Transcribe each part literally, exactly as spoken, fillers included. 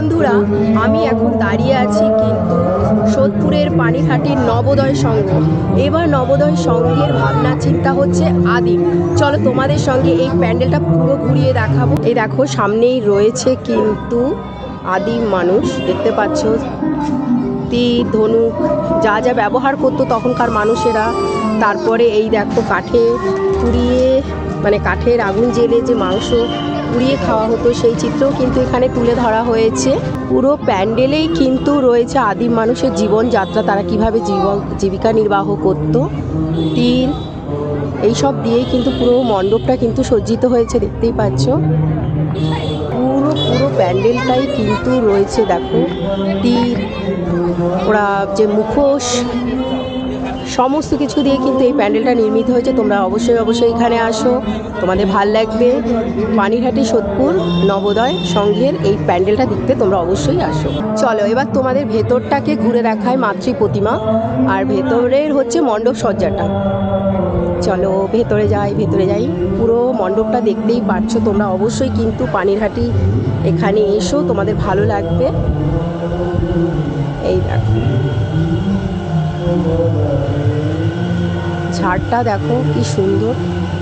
বন্ধুরা, আমি এখন দাঁড়িয়ে আছি কিন্তু সোদপুরের পানিহাটির নবোদয় সংঘ। এবার নবোদয় সংঘের ভাবনা চিন্তা হচ্ছে আদিম। চলো তোমাদের সঙ্গে এই প্যান্ডেলটা পুরো ঘুরিয়ে দেখাবো। এই দেখো সামনেই রয়েছে কিন্তু আদিম মানুষ, দেখতে পাচ্ছ তীর ধনুক যা যা ব্যবহার করতো তখনকার মানুষেরা। তারপরে এই দেখো কাঠে পুড়িয়ে মানে কাঠের আগুন জেলে যে মাংস পুড়িয়ে খাওয়া হতো সেই চিত্রও কিন্তু এখানে তুলে ধরা হয়েছে। পুরো প্যান্ডেলেই কিন্তু রয়েছে আদিম মানুষের জীবনযাত্রা, তারা কিভাবে জীবন জীবিকা নির্বাহ করত। তীর এইসব দিয়েই কিন্তু পুরো মণ্ডপটা কিন্তু সজ্জিত হয়েছে, দেখতেই পাচ্ছ। পুরো পুরো প্যান্ডেলটাই কিন্তু রয়েছে দেখো তীর, ওরা যে মুখোশ সমস্ত কিছু দিয়ে কিন্তু এই প্যান্ডেলটা নির্মিত হয়েছে। তোমরা অবশ্যই অবশ্যই এখানে আসো, তোমাদের ভাল লাগবে। পানিরহাটি সোদপুর নবোদয় সংঘের এই প্যান্ডেলটা দেখতে তোমরা অবশ্যই আসো। চলো এবার তোমাদের ভেতরটাকে ঘুরে দেখায় মাতৃ প্রতিমা, আর ভেতরের হচ্ছে মণ্ডপ সজ্জাটা। চলো ভেতরে যাই ভেতরে যাই পুরো মণ্ডপটা দেখতেই পাচ্ছ তোমরা। অবশ্যই কিন্তু পানিরহাটি এখানে এসো, তোমাদের ভালো লাগবে। এই দেখো ঝাড়টা দেখো কি সুন্দর।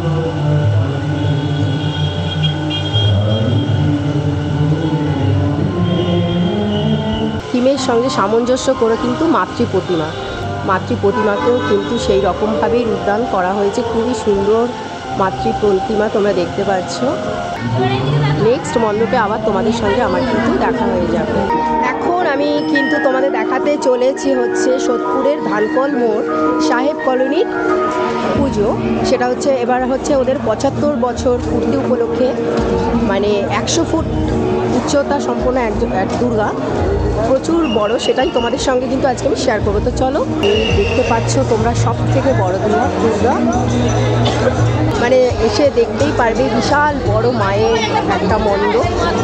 থিমের সঙ্গে সামঞ্জস্য করে কিন্তু মাতৃ প্রতিমা মাতৃ প্রতিমাকেও কিন্তু সেই রকমভাবেই রূপদান করা হয়েছে। খুবই সুন্দর মাতৃ প্রতিমা তোমরা দেখতে পাচ্ছ। নেক্সট মণ্ডপে আবার তোমাদের সঙ্গে আমার কিন্তু দেখা হয়ে যাবে। এখন আমি কিন্তু তোমাদের দেখাতে চলেছি হচ্ছে সোদপুরের ধানকল মোড় সাহেব কলোনির পুজো। সেটা হচ্ছে এবার হচ্ছে ওদের পঁচাত্তর বছর পূর্তি উপলক্ষে, মানে একশো ফুট উচ্চতা সম্পন্ন এক এক দুর্গা, প্রচুর বড়। সেটাই তোমাদের সঙ্গে কিন্তু আজকে আমি শেয়ার করবো। তো চলো, দেখতে পাচ্ছ তোমরা সব থেকে বড় দুর্গা দুর্গা মানে এসে দেখতেই পারবে, বিশাল বড় মায়ের একটা মণ্ডপ,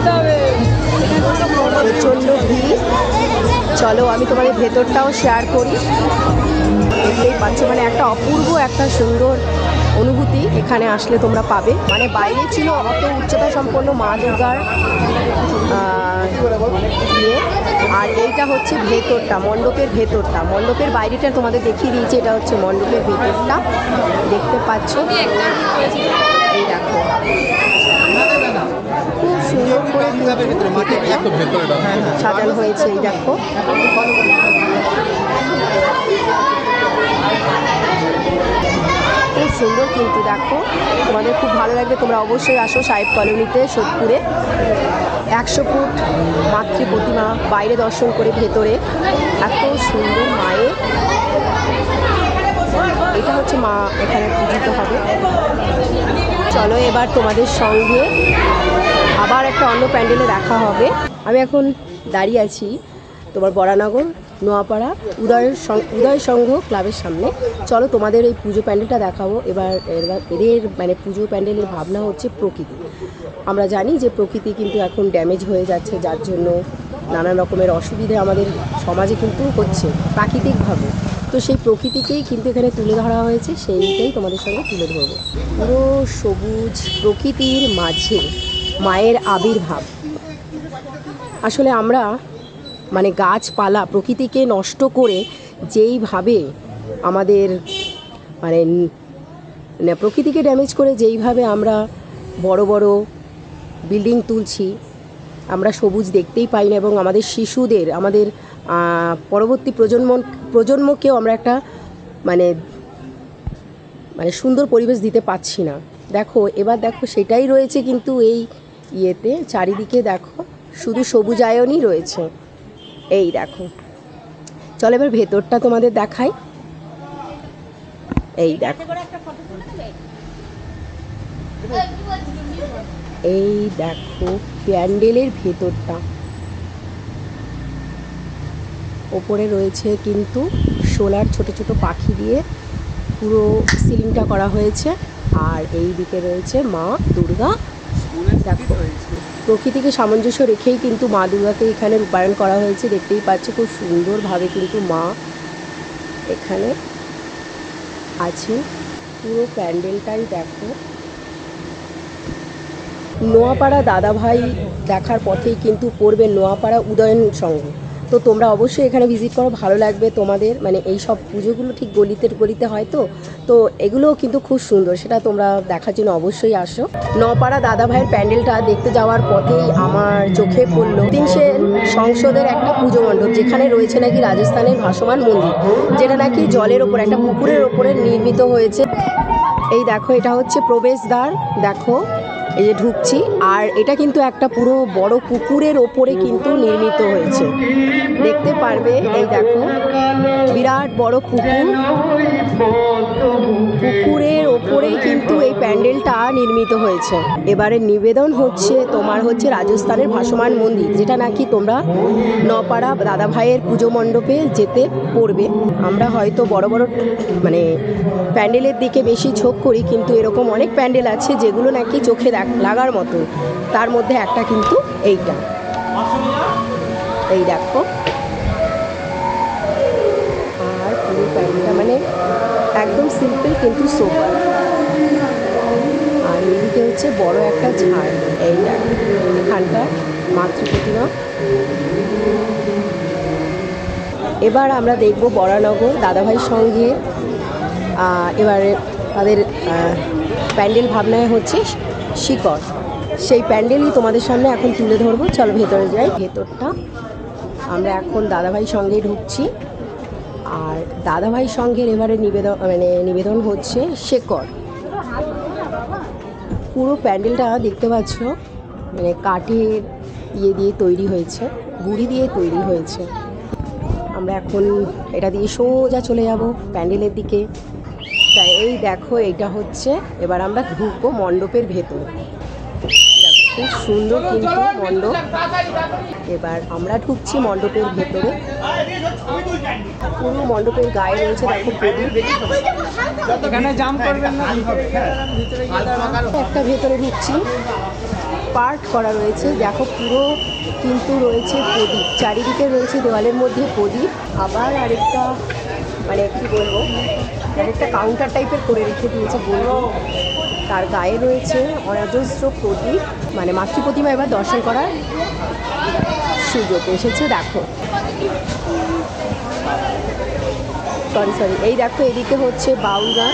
প্রচণ্ড ভিড়। চলো আমি তোমাদের ভেতরটাও শেয়ার করি। দেখতেই পাচ্ছ মানে একটা অপূর্ব একটা সুন্দর অনুভূতি এখানে আসলে তোমরা পাবে। মানে বাইরে ছিল অত উচ্চতা সম্পন্ন মা দুর্গার ইয়ে, আর এইটা হচ্ছে ভেতরটা, মণ্ডপের ভেতরটা। মণ্ডপের বাইরেটা তোমাদের দেখিয়ে দিয়েছি, এটা হচ্ছে মণ্ডপের ভেতরটা, দেখতে পাচ্ছ। এই দেখো খুব সুন্দর করে সাজানো হয়েছে। এই দেখো খুব সুন্দর কিন্তু, দেখো তোমাদের খুব ভালো লাগবে। তোমরা অবশ্যই আসো সাহেব কলোনিতে সোদপুরে। একশো ফুট মাতৃ প্রতিমা বাইরে দর্শন করে ভেতরে এত সুন্দর মায়ের, এটা হচ্ছে মা এখানে পূজিত হবে। চলো এবার তোমাদের সঙ্গে আবার একটা অন্য প্যান্ডেলে দেখা হবে। আমি এখন দাঁড়িয়ে আছি তোমার বরানগর নোয়াপাড়া উদয় উদয় সংঘ ক্লাবের সামনে। চলো তোমাদের এই পুজো প্যান্ডেলটা দেখাবো। এবার এদের মানে পুজো প্যান্ডেলের ভাবনা হচ্ছে প্রকৃতি। আমরা জানি যে প্রকৃতি কিন্তু এখন ড্যামেজ হয়ে যাচ্ছে, যার জন্য নানান রকমের অসুবিধে আমাদের সমাজে কিন্তু হচ্ছে প্রাকৃতিকভাবে। তো সেই প্রকৃতিকেই কিন্তু এখানে তুলে ধরা হয়েছে, সেইটাই তোমাদের সঙ্গে তুলে ধরবো। পুরো সবুজ প্রকৃতির মাঝে মায়ের আবির্ভাব। আসলে আমরা মানে গাছপালা প্রকৃতিকে নষ্ট করে যেইভাবে আমাদের মানে প্রকৃতিকে ড্যামেজ করে যেইভাবে আমরা বড় বড় বিল্ডিং তুলছি, আমরা সবুজ দেখতেই পাই না, এবং আমাদের শিশুদের আমাদের পরবর্তী প্রজন্ম প্রজন্মকেও আমরা একটা মানে মানে সুন্দর পরিবেশ দিতে পারছি না। দেখো এবার দেখো সেটাই রয়েছে কিন্তু এই ইয়েতে, চারিদিকে দেখো শুধু সবুজায়নই রয়েছে। এই দেখো চলো এবার ভেতরটা তোমাদের দেখাই। এই দেখো এই দেখো প্যান্ডেলের ভেতরটা, ওপরে রয়েছে কিন্তু সোলার ছোট ছোট পাখি দিয়ে পুরো সিলিংটা করা হয়েছে। আর এই দিকে রয়েছে মা দুর্গা। দেখো প্রকৃতিকে সামঞ্জস্য রেখেই কিন্তু মা দুর্গাকে এখানে রূপায়ণ করা হয়েছে, দেখতেই পাচ্ছ খুব সুন্দরভাবে কিন্তু মা এখানে আছে। পুরো প্যান্ডেলটাই দেখো নোয়াপাড়া দাদাভাই দেখার পথেই কিন্তু পড়বে নোয়াপাড়া উদয়ন সংঘ। তো তোমরা অবশ্যই এখানে ভিজিট করো, ভালো লাগবে তোমাদের। মানে এই সব পুজোগুলো ঠিক গলিতে গলিতে হয়, তো তো এগুলোও কিন্তু খুব সুন্দর, সেটা তোমরা দেখার জন্য অবশ্যই আসো। নোয়াপাড়া দাদাভাইয়ের প্যান্ডেলটা দেখতে যাওয়ার পথেই আমার চোখে পড়লো তিন সেন সংসদের একটা পুজো মণ্ডপ, যেখানে রয়েছে নাকি রাজস্থানের ভাসমান মন্দির, যেটা নাকি জলের ওপর একটা পুকুরের ওপরে নির্মিত হয়েছে। এই দেখো, এটা হচ্ছে প্রবেশদ্বার, দেখো এই যে ঢুকছি। আর এটা কিন্তু একটা পুরো বড় পুকুরের ওপরে কিন্তু নির্মিত হয়েছে, দেখতে পারবে। এই দেখো, বিরাট বড় পুকুর, পুকুরের ওপরে কিন্তু এই প্যান্ডেলটা নির্মিত হয়েছে। এবারে নিবেদন হচ্ছে তোমার হচ্ছে রাজস্থানের ভাসমান মন্দির, যেটা নাকি তোমরা নপাড়া দাদাভাইয়ের পুজো মণ্ডপে যেতে পড়বে। আমরা হয়তো বড় বড় মানে প্যান্ডেলের দিকে বেশি ঝোঁক করি, কিন্তু এরকম অনেক প্যান্ডেল আছে যেগুলো নাকি চোখে লাগার মতো। তার মধ্যে একটা কিন্তু এইটা, এই দেখো। আর পুরো প্যান্ডেলটা মানে একদম সিম্পল কিন্তু সোবার। আর এদিকে হচ্ছে বড় একটা ঝাড়, এই দেখো এখানকার মাতৃ প্রতিমা। এবার আমরা দেখব বরানগর দাদাভাই সঙ্গে। এবারে তাদের প্যান্ডেল ভাবনায় হচ্ছে শিকড়, সেই প্যান্ডেলই তোমাদের সামনে এখন তুলে ধরবো। চলো ভেতরে যাই। ভেতরটা আমরা এখন দাদাভাই সঙ্গে ঢুকছি। আর দাদাভাই সঙ্গের এবারে নিবেদন মানে নিবেদন হচ্ছে শেকড়। পুরো প্যান্ডেলটা দেখতে পাচ্ছ মানে কাঠের ইয়ে দিয়ে তৈরি হয়েছে, গুড়ি দিয়ে তৈরি হয়েছে। আমরা এখন এটা দিয়ে সোজা চলে যাব প্যান্ডেলের দিকে। তাই এই দেখো, এইটা হচ্ছে এবার আমরা ঢুকবো মণ্ডপের ভেতর। খুব সুন্দর কিন্তু মণ্ডপ। এবার আমরা ঢুকছি মণ্ডপের ভেতরে। পুরো মণ্ডপের গায়ে রয়েছে দেখো প্রদীপ। একটা ভেতরে ঢুকছি, পার্ট করা রয়েছে দেখো, পুরো কিন্তু রয়েছে প্রদীপ, চারিদিকে রয়েছে দেওয়ালের মধ্যে প্রদীপ। আবার আরেকটা মানে কি বলবো, আরেকটা কাউন্টার টাইপের করে রেখে দিয়েছে বলবো। তার গায়ে রয়েছে অজস্র প্রদীপ, মানে মাতৃ প্রতিমা এবার দর্শন করার সুযোগ এসেছে। দেখো সরি সরি এই দেখো, এদিকে হচ্ছে বাউল গান।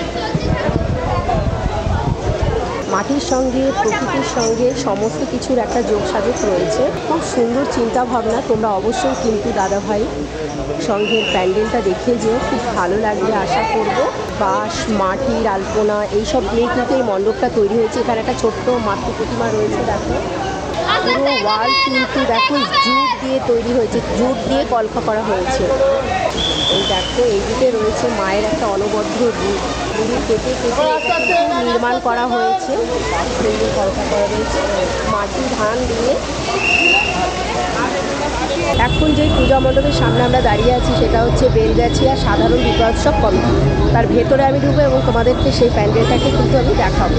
মাটির সঙ্গে প্রকৃতির সঙ্গে সমস্ত কিছুর একটা যোগসাযোগ রয়েছে। খুব সুন্দর চিন্তা ভাবনা। তোমরা অবশ্যই কিন্তু দাদাভাই সংঘের প্যান্ডেলটা দেখে যেও, খুব ভালো লাগবে আশা করব। বাঁশ, মাটির আলপনা এইসব দিয়ে কিন্তু এই মণ্ডপটা তৈরি হয়েছে। এখানে একটা ছোট্ট মাতৃ প্রতিমা রয়েছে দেখো। পুরো ওয়াল কিন্তু দেখো জুট দিয়ে তৈরি হয়েছে, জুট দিয়ে কলকা করা হয়েছে। এই দেখো, এইদিকে রয়েছে মায়ের একটা অনবদ্য রূপ, পুরো কেটে কেটে নির্মাণ করা হয়েছে। সুন্দর কলকা করা রয়েছে মাটির ধান দিয়ে। এখন যেই পূজা মণ্ডপের সামনে আমরা দাঁড়িয়ে আছি সেটা হচ্ছে বেলগাছিয়া সাধারণ বিজয়োৎসব কমিটি। তার ভেতরে আমি ঢুকবো এবং তোমাদেরকে সেই প্যান্ডেলটাকে কিন্তু আমি দেখাবো।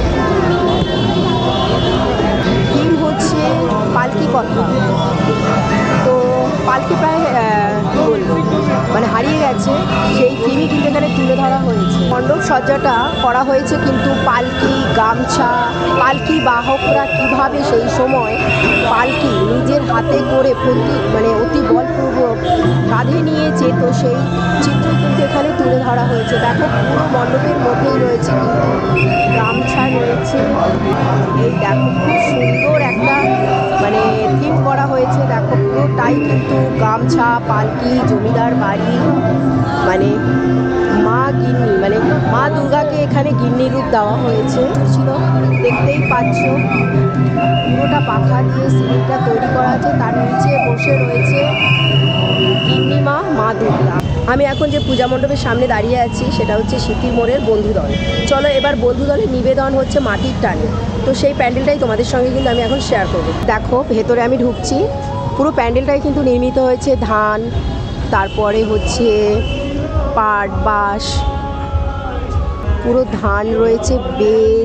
থিম হচ্ছে পালকি কথা। তো পালকি প্রায় কী বলবো মানে হারিয়ে গেছে, সেই থিমই কিন্তু এখানে তুলে ধরা হয়েছে। মণ্ডপ সজ্জাটা করা হয়েছে কিন্তু পালকি, গামছা, পালকি বাহকরা কীভাবে সেই সময় পালকি নিজের হাতে করে প্রতি মানে অতি বলপূর্বক কাঁধে নিয়েছে, তো সেই চিত্রই কিন্তু এখানে তুলে ধরা হয়েছে। দেখো পুরো মণ্ডপের মধ্যেই রয়েছে কিন্তু গামছা রয়েছে। এই দেখো খুব সুন্দর একটা মানে থিম করা হয়েছে। দেখো পুরোটাই কিন্তু গামছা, পালকি, জমিদার বাড়ি, মানে মা গিন্নি মানে মা দুর্গাকে এখানে গিন্নি রূপ দেওয়া হয়েছে ছিল, দেখতেই পাচ্ছ। পুরোটা পাখা দিয়ে সিঁড়িটা তৈরি করা আছে, তার নিচে বসে রয়েছে গিন্নি মা, মা দুর্গা। আমি এখন যে পূজা মণ্ডপের সামনে দাঁড়িয়ে আছি সেটা হচ্ছে সিতির মোড়ের বন্ধুদল। চলো এবার বন্ধুদলের নিবেদন হচ্ছে মাটির টানে। তো সেই প্যান্ডেলটাই তোমাদের সঙ্গে কিন্তু আমি এখন শেয়ার করবো। দেখো ভেতরে আমি ঢুকছি, পুরো প্যান্ডেলটাই কিন্তু নির্মিত হয়েছে ধান, তারপরে হচ্ছে পাট, বাঁশ, পুরো ধান রয়েছে, বেত,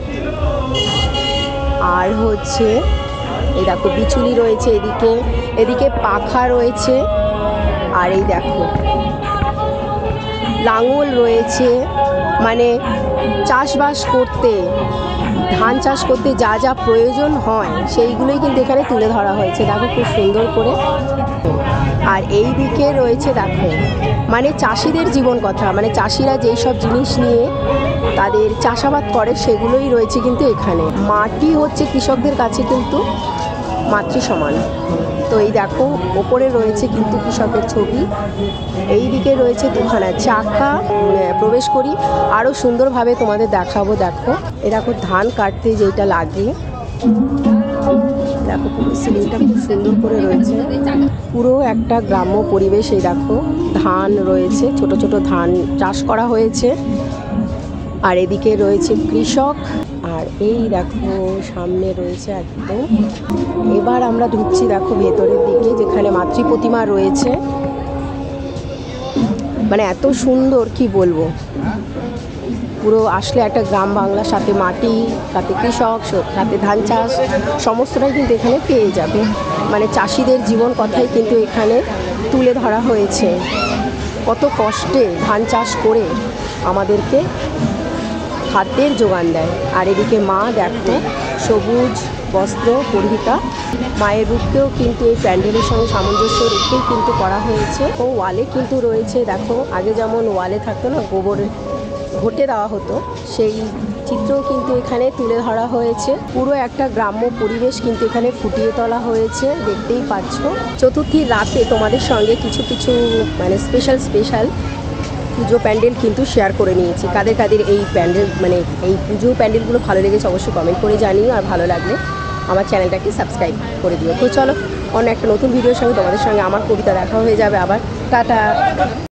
আর হচ্ছে এই দেখো বিচুলি রয়েছে এদিকে, এদিকে পাখা রয়েছে, আর এই দেখো লাঙল রয়েছে, মানে চাষবাস করতে, ধান চাষ করতে যা যা প্রয়োজন হয় সেইগুলোই কিন্তু এখানে তুলে ধরা হয়েছে। দেখো খুব সুন্দর করে। আর এই দিকে রয়েছে দেখো মানে চাষিদের জীবন কথা, মানে চাষিরা যেই সব জিনিস নিয়ে তাদের চাষাবাদ করে সেগুলোই রয়েছে কিন্তু এখানে। মাটি হচ্ছে কৃষকদের কাছে কিন্তু মাতৃ সমান। তো এই দেখো ওপরে রয়েছে কিন্তু কৃষকের ছবি, এই দিকে রয়েছে দুখানা চাকা। প্রবেশ করি, আরও সুন্দরভাবে তোমাদের দেখাবো। দেখো এ দেখো ধান কাটতে যেটা লাগে, দেখো পুরো সিলিংটা খুব সুন্দর করে রয়েছে, পুরো একটা গ্রাম্য পরিবেশ। এই দেখো ধান রয়েছে, ছোট ছোট ধান চাষ করা হয়েছে। আর এদিকে রয়েছে কৃষক, আর এই দেখো সামনে রয়েছে একদম। এবার আমরা ঢুকছি দেখো ভেতরের দিকে, যেখানে মাতৃ প্রতিমা রয়েছে। মানে এত সুন্দর কি বলবো, পুরো আসলে একটা গ্রাম বাংলার সাথে মাটি, সাথে কৃষক, সাথে ধান চাষ, সমস্তটাই কিন্তু এখানে পেয়ে যাবে। মানে চাষিদের জীবন কথাই কিন্তু এখানে তুলে ধরা হয়েছে, কত কষ্টে ধান চাষ করে আমাদেরকে খাদ্যের যোগান দেয়। আর এদিকে মা দেখো সবুজ বস্ত্র পরিহিতা, মায়ের রূপকেও কিন্তু এই প্যান্ডেলের সঙ্গে সামঞ্জস্য রেখেই কিন্তু করা হয়েছে। ও ওয়ালে কিন্তু রয়েছে দেখো, আগে যেমন ওয়ালে থাকতো না গোবর ঘটে দেওয়া হতো, সেই চিত্রও কিন্তু এখানে তুলে ধরা হয়েছে। পুরো একটা গ্রাম্য পরিবেশ কিন্তু এখানে ফুটিয়ে তোলা হয়েছে, দেখতেই পাচ্ছ। চতুর্থীর রাতে তোমাদের সঙ্গে কিছু কিছু মানে স্পেশাল স্পেশাল পুজো প্যান্ডেল কিন্তু শেয়ার করে নিয়েছি। কাদের কাদের এই প্যান্ডেল মানে এই পুজো প্যান্ডেলগুলো ভালো লেগেছে অবশ্যই কমেন্ট করে জানিও, আর ভালো লাগলে আমার চ্যানেলটাকে সাবস্ক্রাইব করে দিও। তো চলো অন্য একটা নতুন ভিডিওর সঙ্গে তোমাদের সঙ্গে আমার কবিতা দেখা হয়ে যাবে আবার। টাটা।